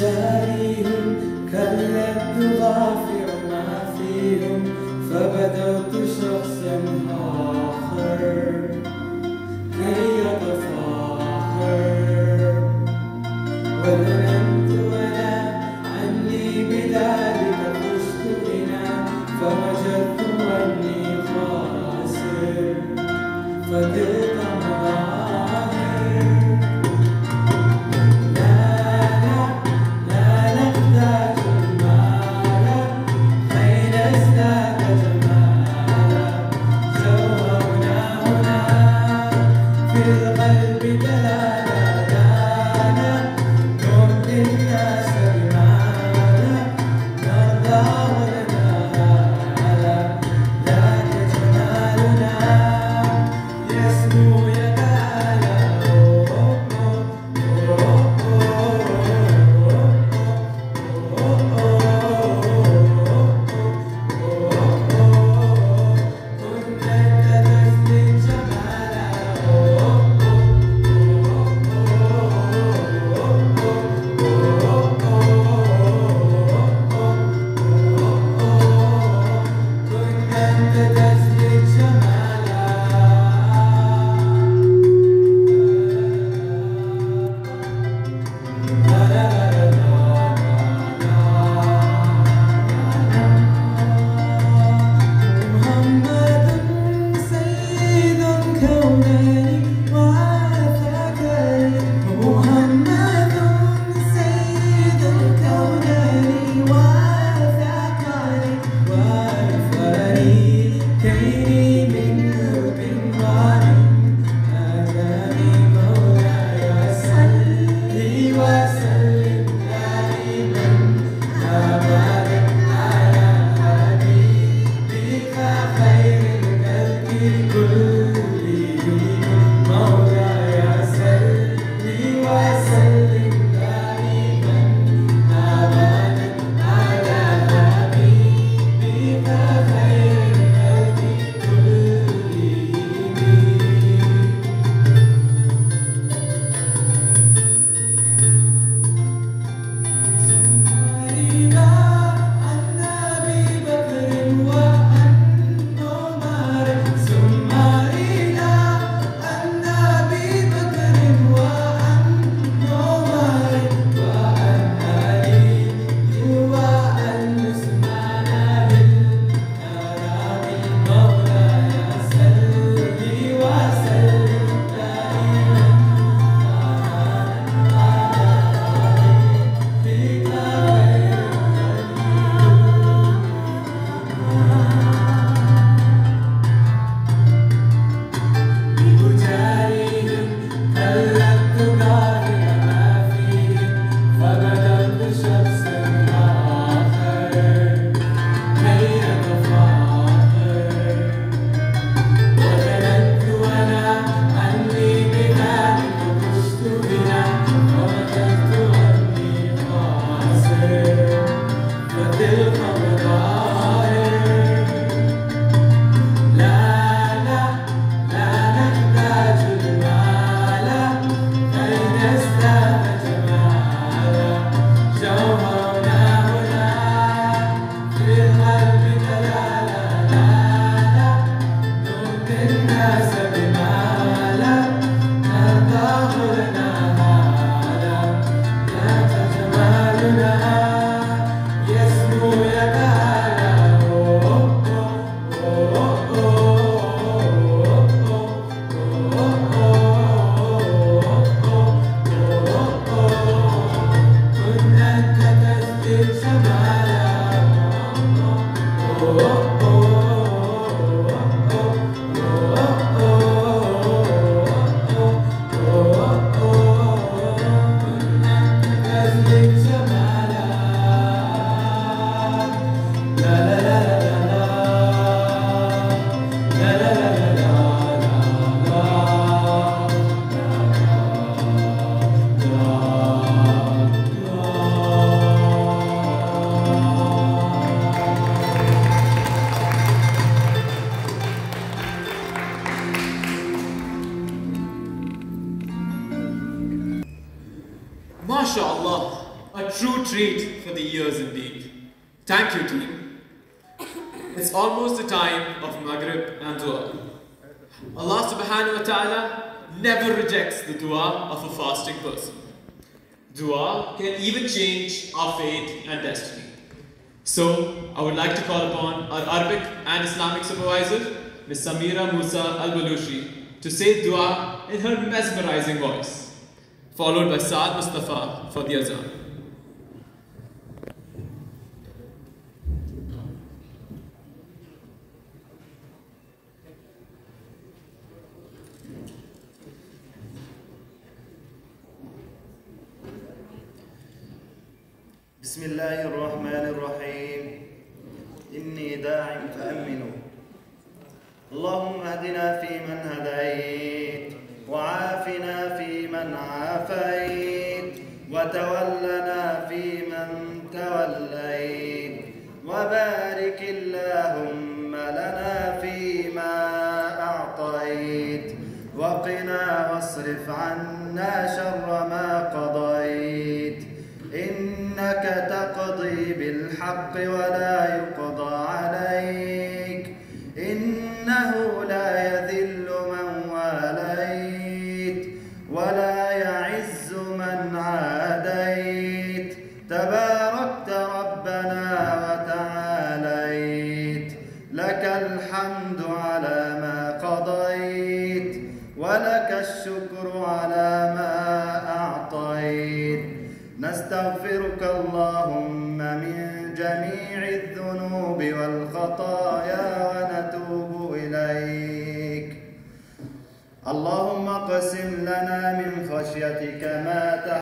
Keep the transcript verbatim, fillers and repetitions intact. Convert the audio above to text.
جاريهم كلبت غافر ما فيهم فبدأت شخصا آخر كي يتفاخر وظننت ولا عني بذلك فزت هنا فوجدت أني خاسر فتلك مظاهر لا لا لا نخدع treat for the ears indeed. Thank you, team. It's almost the time of Maghrib and Dua. Allah subhanahu wa ta'ala never rejects the dua of a fasting person. Dua can even change our fate and destiny. So, I would like to call upon our Arabic and Islamic supervisor, Miz Samira Musa Al-Balushi, to say dua in her mesmerizing voice, followed by Saad Mustafa for the azan. بسم الله الرحمن الرحيم إني داع فأمنوا اللهم اهدنا فيمن هديت وعافنا فيمن عافيت وتولنا فيمن توليت وبارك اللهم لنا فيما أعطيت وقنا واصرف عنا شر ما قضيت إنك تقضي بالحق ولا يقضى عليك إنه لا يذل من واليت ولا يعز من عاديت تباركت ربنا وتعاليت لك الحمد على ما قضيت ولك الشكر على ما أعطيت نستغفرك اللهم من جميع الذنوب والخطايا ونتوب إليك اللهم اقسم لنا من خشيتك ما تحب